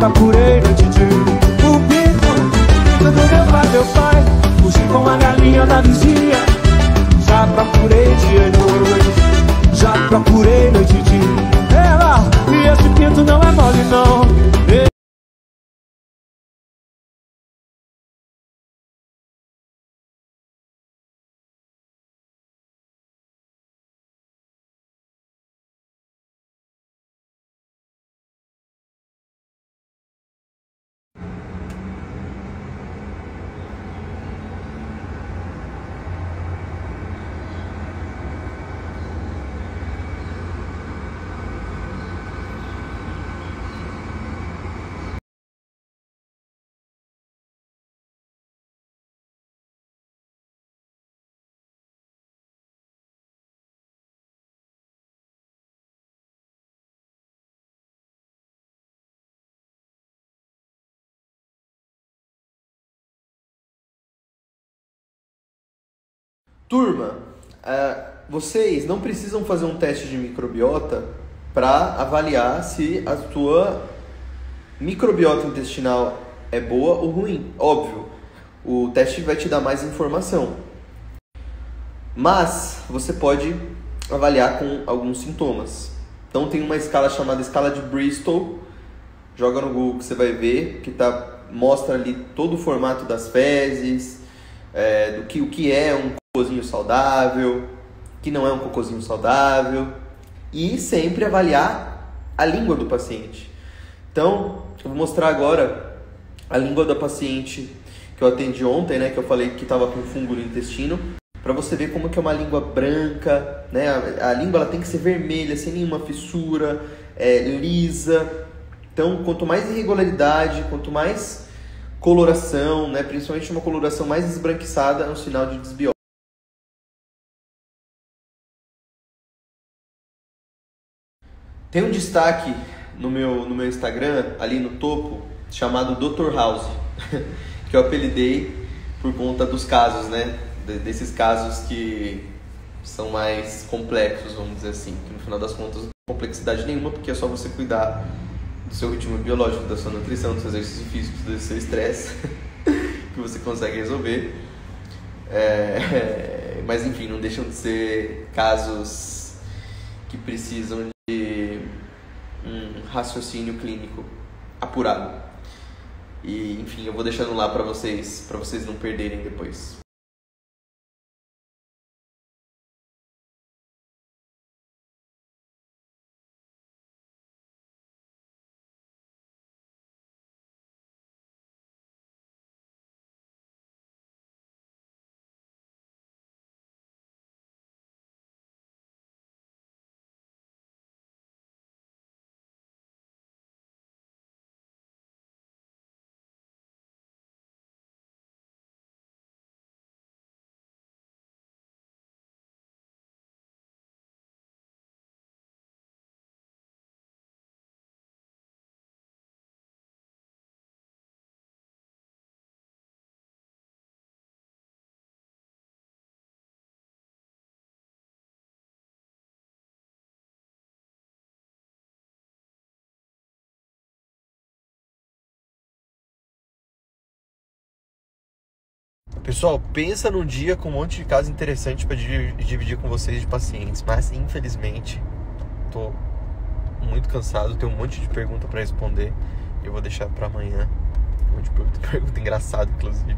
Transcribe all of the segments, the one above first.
procurei noite de o bico quando meu pai fugi com a galinha da vizinha. Já procurei dia e noite, já procurei noite e dia. Ela, e esse pinto não é mole não. Turma, vocês não precisam fazer um teste de microbiota para avaliar se a sua microbiota intestinal é boa ou ruim. Óbvio, o teste vai te dar mais informação. Mas você pode avaliar com alguns sintomas. Então tem uma escala chamada escala de Bristol. Joga no Google que você vai ver, que mostra ali todo o formato das fezes, o que é um cocôzinho saudável, que não é um cocôzinho saudável, e sempre avaliar a língua do paciente. Então, eu vou mostrar agora a língua da paciente que eu atendi ontem, né, que eu falei que estava com fungo no intestino, para você ver como que é uma língua branca, né? A língua ela tem que ser vermelha, sem nenhuma fissura, lisa. Então, quanto mais irregularidade, quanto mais coloração, né, principalmente uma coloração mais esbranquiçada, é um sinal de desbiose. Tem um destaque no meu Instagram, ali no topo, chamado Dr. House, que eu apelidei por conta dos casos, né? Desses casos que são mais complexos, vamos dizer assim. Que no final das contas não tem complexidade nenhuma, porque é só você cuidar do seu ritmo biológico, da sua nutrição, dos seus exercícios físicos, do seu estresse, que você consegue resolver. Mas enfim, não deixam de ser casos que precisam de um raciocínio clínico apurado. E enfim, eu vou deixando lá para vocês não perderem depois. Pessoal, pensa num dia com um monte de casos interessantes para dividir com vocês de pacientes, mas infelizmente tô muito cansado, tenho um monte de pergunta para responder e eu vou deixar para amanhã. Um monte de pergunta engraçada, inclusive.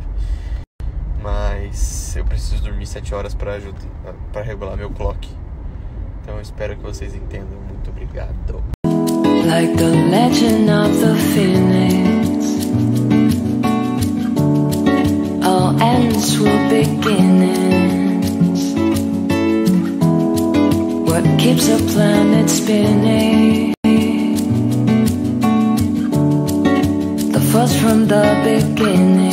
Mas eu preciso dormir 7 horas para regular meu clock. Então eu espero que vocês entendam. Muito obrigado. Like the legend of the phoenix, all ends were beginnings. What keeps a planet spinning? The force from the beginning.